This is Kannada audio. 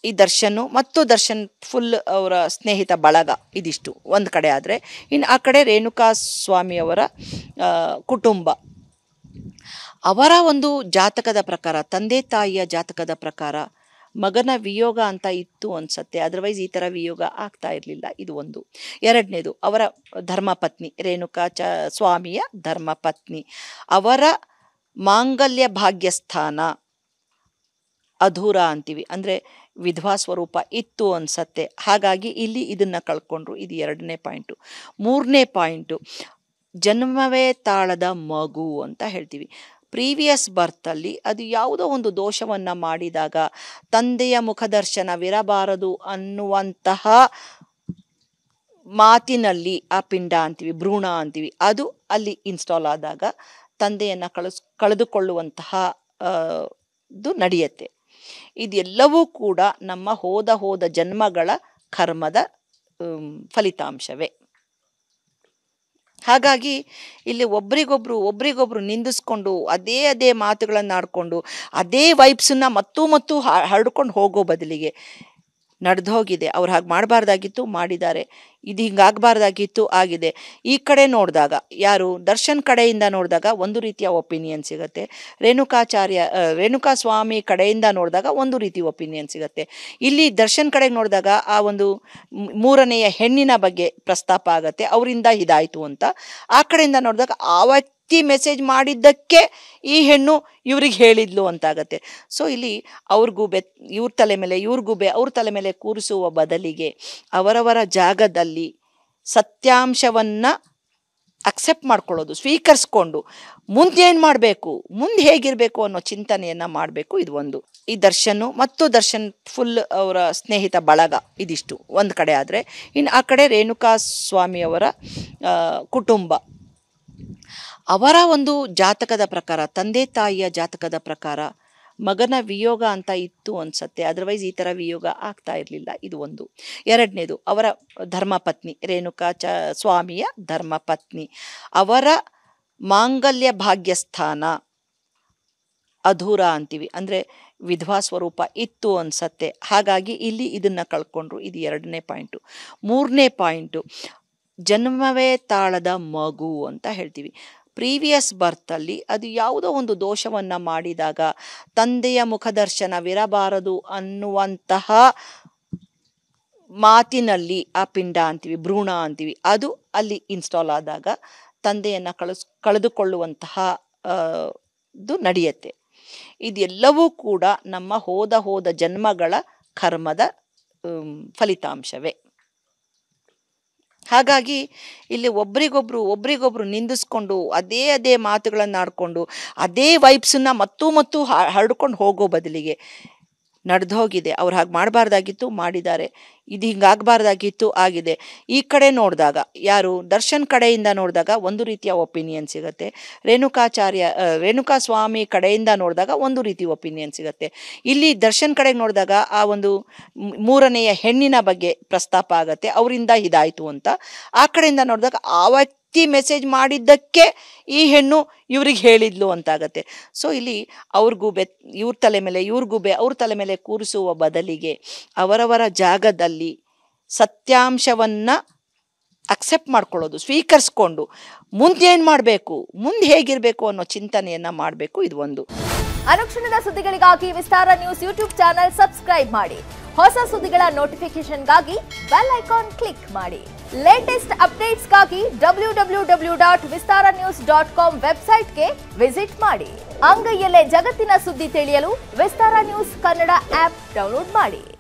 ಈ ದರ್ಶನ್ ಮತ್ತು ದರ್ಶನ್ ಫುಲ್ ಅವರ ಸ್ನೇಹಿತ ಬಳಗ ಇದಿಷ್ಟು ಒಂದು ಕಡೆ ಆದರೆ, ಇನ್ನು ಆ ಕಡೆ ರೇಣುಕಾ ಸ್ವಾಮಿಯವರ ಕುಟುಂಬ. ಅವರ ಒಂದು ಜಾತಕದ ಪ್ರಕಾರ, ತಂದೆ ತಾಯಿಯ ಜಾತಕದ ಪ್ರಕಾರ ಮಗನ ವಿಯೋಗ ಅಂತ ಇತ್ತು ಅನ್ಸತ್ತೆ. ಅದರ್ವೈಸ್ ಈ ಥರ ವಿಯೋಗ ಆಗ್ತಾ ಇರಲಿಲ್ಲ. ಇದು ಒಂದು. ಎರಡನೇದು, ಅವರ ಧರ್ಮಪತ್ನಿ ರೇಣುಕಾ ಸ್ವಾಮಿಯ ಧರ್ಮಪತ್ನಿ, ಅವರ ಮಾಂಗಲ್ಯ ಭಾಗ್ಯಸ್ಥಾನ ಅಧೂರ ಅಂತೀವಿ, ಅಂದರೆ ವಿಧವಾ ಸ್ವರೂಪ ಇತ್ತು ಅನ್ಸತ್ತೆ. ಹಾಗಾಗಿ ಇಲ್ಲಿ ಇದನ್ನು ಕಳ್ಕೊಂಡ್ರು. ಇದು ಎರಡನೇ ಪಾಯಿಂಟು. ಮೂರನೇ ಪಾಯಿಂಟು, ಜನ್ಮವೇ ತಾಳದ ಮಗು ಅಂತ ಹೇಳ್ತೀವಿ. ಪ್ರೀವಿಯಸ್ ಬರ್ತಲ್ಲಿ ಅದು ಯಾವುದೋ ಒಂದು ದೋಷವನ್ನು ಮಾಡಿದಾಗ ತಂದೆಯ ಮುಖದರ್ಶನವಿರಬಾರದು ಅನ್ನುವಂತಹ ಮಾತಿನಲ್ಲಿ ಆ ಪಿಂಡ ಅಂತೀವಿ, ಭ್ರೂಣ ಅಂತೀವಿ, ಅದು ಅಲ್ಲಿ ಇನ್ಸ್ಟಾಲ್ ಆದಾಗ ತಂದೆಯನ್ನು ಕಳೆದುಕೊಳ್ಳುವಂತಹ ಇದು ನಡೆಯುತ್ತೆ. ಇದೆಲ್ಲವೂ ಕೂಡ ನಮ್ಮ ಹೋದ ಜನ್ಮಗಳ ಕರ್ಮದ ಫಲಿತಾಂಶವೇ. ಹಾಗಾಗಿ ಇಲ್ಲಿ ಒಬ್ರಿಗೊಬ್ರು ನಿಂದಿಸ್ಕೊಂಡು ಅದೇ ಮಾತುಗಳನ್ನು ಆಡ್ಕೊಂಡು ಅದೇ ವೈಬ್ಸನ್ನ ಮತ್ತು ಹರಡ್ಕೊಂಡು ಹೋಗೋ ಬದಲಿಗೆ ನಡೆದು ಹೋಗಿದೆ. ಅವ್ರು ಹಾಗೆ ಮಾಡಬಾರ್ದಾಗಿತ್ತು, ಮಾಡಿದ್ದಾರೆ. ಇದು ಹಿಂಗಾಗಬಾರ್ದಾಗಿತ್ತು, ಆಗಿದೆ. ಈ ಕಡೆ ನೋಡಿದಾಗ, ಯಾರು ದರ್ಶನ್ ಕಡೆಯಿಂದ ನೋಡಿದಾಗ ಒಂದು ರೀತಿಯ ಒಪಿನಿಯನ್ ಸಿಗುತ್ತೆ, ರೇಣುಕಾ ಸ್ವಾಮಿ ಕಡೆಯಿಂದ ನೋಡಿದಾಗ ಒಂದು ರೀತಿ ಒಪಿನಿಯನ್ ಸಿಗುತ್ತೆ. ಇಲ್ಲಿ ದರ್ಶನ್ ಕಡೆಗೆ ನೋಡಿದಾಗ ಆ ಒಂದು ಮೂರನೆಯ ಹೆಣ್ಣಿನ ಬಗ್ಗೆ ಪ್ರಸ್ತಾಪ ಆಗತ್ತೆ, ಅವರಿಂದ ಇದಾಯಿತು ಅಂತ. ಆ ಕಡೆಯಿಂದ ನೋಡಿದಾಗ ಆ ವ್ಯಕ್ತಿ ಮೆಸೇಜ್ ಮಾಡಿದ್ದಕ್ಕೆ ಈ ಹೆಣ್ಣು ಇವ್ರಿಗೆ ಹೇಳಿದ್ಲು ಅಂತಾಗತ್ತೆ. ಸೊ ಇಲ್ಲಿ ಅವ್ರ ಗೂಬೆ ಇವ್ರ ತಲೆ ಮೇಲೆ, ಇವ್ರ ಗೂಬೆ ಅವ್ರ ತಲೆ ಮೇಲೆ ಕೂರಿಸುವ ಬದಲಿಗೆ ಅವರವರ ಜಾಗದಲ್ಲಿ ಸತ್ಯಾಂಶವನ್ನು ಅಕ್ಸೆಪ್ಟ್ ಮಾಡ್ಕೊಳ್ಳೋದು, ಸ್ವೀಕರಿಸ್ಕೊಂಡು ಮುಂದೆ ಏನು ಮಾಡಬೇಕು, ಮುಂದೆ ಹೇಗಿರಬೇಕು ಅನ್ನೋ ಚಿಂತನೆಯನ್ನು ಮಾಡಬೇಕು. ಇದು ಒಂದು. ಈ ದರ್ಶನ್ ಮತ್ತು ದರ್ಶನ್ ಫುಲ್ ಅವರ ಸ್ನೇಹಿತ ಬಳಗ ಇದಿಷ್ಟು ಒಂದು ಕಡೆ ಆದರೆ, ಇನ್ನು ಆ ಕಡೆ ರೇಣುಕಾ ಸ್ವಾಮಿಯವರ ಕುಟುಂಬ. ಅವರ ಒಂದು ಜಾತಕದ ಪ್ರಕಾರ, ತಂದೆ ತಾಯಿಯ ಜಾತಕದ ಪ್ರಕಾರ ಮಗನ ವಿಯೋಗ ಅಂತ ಇತ್ತು ಅನ್ಸತ್ತೆ. ಅದರ್ವೈಸ್ ಈ ಥರ ವಿಯೋಗ ಆಗ್ತಾ ಇರಲಿಲ್ಲ. ಇದು ಒಂದು. ಎರಡನೇದು, ಅವರ ಧರ್ಮಪತ್ನಿ ರೇಣುಕಾ ಸ್ವಾಮಿಯ ಧರ್ಮಪತ್ನಿ, ಅವರ ಮಾಂಗಲ್ಯ ಭಾಗ್ಯಸ್ಥಾನ ಅಧೂರ ಅಂತೀವಿ, ಅಂದರೆ ವಿಧವಾ ಸ್ವರೂಪ ಇತ್ತು ಅನ್ಸತ್ತೆ. ಹಾಗಾಗಿ ಇಲ್ಲಿ ಇದನ್ನು ಕಳ್ಕೊಂಡ್ರು. ಇದು ಎರಡನೇ ಪಾಯಿಂಟು. ಮೂರನೇ ಪಾಯಿಂಟು, ಜನ್ಮವೇ ತಾಳದ ಮಗು ಅಂತ ಹೇಳ್ತೀವಿ. ಪ್ರೀವಿಯಸ್ ಬರ್ತಲ್ಲಿ ಅದು ಯಾವುದೋ ಒಂದು ದೋಷವನ್ನು ಮಾಡಿದಾಗ ತಂದೆಯ ಮುಖದರ್ಶನವಿರಬಾರದು ಅನ್ನುವಂತಹ ಮಾತಿನಲ್ಲಿ ಆ ಪಿಂಡ ಅಂತೀವಿ, ಭ್ರೂಣ ಅಂತೀವಿ, ಅದು ಅಲ್ಲಿ ಇನ್ಸ್ಟಾಲ್ ಆದಾಗ ತಂದೆಯನ್ನು ಕಳೆದುಕೊಳ್ಳುವಂತಹ ಇದು ನಡೆಯುತ್ತೆ. ಇದೆಲ್ಲವೂ ಕೂಡ ನಮ್ಮ ಹೋದ ಜನ್ಮಗಳ ಕರ್ಮದ ಫಲಿತಾಂಶವೇ. ಹಾಗಾಗಿ ಇಲ್ಲಿ ಒಬ್ರಿಗೊಬ್ರು ನಿಂದಿಸ್ಕೊಂಡು ಅದೇ ಮಾತುಗಳನ್ನು ಆಡ್ಕೊಂಡು ಅದೇ ವೈಬ್ಸನ್ನ ಮತ್ತು ಹರಡ್ಕೊಂಡು ಹೋಗೋ ಬದಲಿಗೆ ನಡೆದು ಹೋಗಿದೆ. ಅವ್ರು ಹಾಗೆ ಮಾಡಬಾರ್ದಾಗಿತ್ತು, ಮಾಡಿದ್ದಾರೆ. ಇದು ಹಿಂಗಾಗಬಾರ್ದಾಗಿತ್ತು, ಆಗಿದೆ. ಈ ಕಡೆ ನೋಡಿದಾಗ, ಯಾರು ದರ್ಶನ್ ಕಡೆಯಿಂದ ನೋಡಿದಾಗ ಒಂದು ರೀತಿಯ ಒಪಿನಿಯನ್ ಸಿಗುತ್ತೆ, ರೇಣುಕಾ ಸ್ವಾಮಿ ಕಡೆಯಿಂದ ನೋಡಿದಾಗ ಒಂದು ರೀತಿ ಒಪಿನಿಯನ್ ಸಿಗುತ್ತೆ. ಇಲ್ಲಿ ದರ್ಶನ್ ಕಡೆಗೆ ನೋಡಿದಾಗ ಆ ಒಂದು ಮೂರನೆಯ ಹೆಣ್ಣಿನ ಬಗ್ಗೆ ಪ್ರಸ್ತಾಪ ಆಗತ್ತೆ, ಅವರಿಂದ ಇದಾಯಿತು ಅಂತ. ಆ ಕಡೆಯಿಂದ ನೋಡಿದಾಗ ಆ ವ್ಯಕ್ತಿ ಮೆಸೇಜ್ ಮಾಡಿದ್ದಕ್ಕೆ ಈ ಹೆಣ್ಣು ಇವ್ರಿಗೆ ಹೇಳಿದ್ಲು ಅಂತಾಗತ್ತೆ. ಸೊ ಇಲ್ಲಿ ಅವ್ರ ಗೂಬೆ ಇವ್ರ ತಲೆ ಮೇಲೆ, ಇವ್ರ ಗೂಬೆ ಅವ್ರ ತಲೆ ಮೇಲೆ ಕೂರಿಸುವ ಬದಲಿಗೆ ಅವರವರ ಜಾಗದಲ್ಲಿ ಸತ್ಯಾಂಶವನ್ನು ಅಕ್ಸೆಪ್ಟ್ ಮಾಡ್ಕೊಳ್ಳೋದು, ಸ್ವೀಕರಿಸ್ಕೊಂಡು ಮುಂದೆ ಏನು ಮಾಡಬೇಕು, ಮುಂದೆ ಹೇಗಿರಬೇಕು ಅನ್ನೋ ಚಿಂತನೆಯನ್ನು ಮಾಡಬೇಕು. ಇದು ಒಂದು. ಅನುಕ್ಷಣದ ಸುದ್ದಿಗಳಿಗಾಗಿ Vistara news YouTube channel subscribe ಮಾಡಿ. ಹೊಸ ಸುದ್ದಿಗಳ ನೋಟಿಫಿಕೇಶನ್ಗಾಗಿ ಬೆಲ್ ಐಕಾನ್ ಕ್ಲಿಕ್ ಮಾಡಿ. ಲೇಟೆಸ್ಟ್ ಅಪ್ಡೇಟ್ಸ್ಗಾಗಿ www.vistaranews.com ವೆಬ್ಸೈಟ್ಗೆ ವಿಸಿಟ್ ಮಾಡಿ. ಅಂಗೈಯಲ್ಲೇ ಜಗತ್ತಿನ ಸುದ್ದಿ ತಿಳಿಯಲು Vistara news Kannada app download ಮಾಡಿ.